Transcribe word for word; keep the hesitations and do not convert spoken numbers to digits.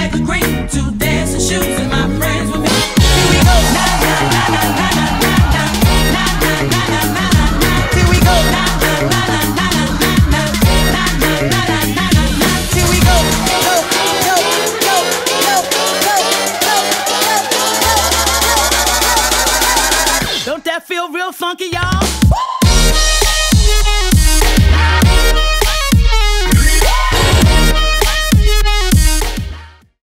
agree to dance and shoes and my friends with me. Here we go. Na na na na na na na na na na na na na na. Here we go. Na na na na na na na na na na na na na. Here we go. Go go go go go go go. Don't that feel real funky, y'all?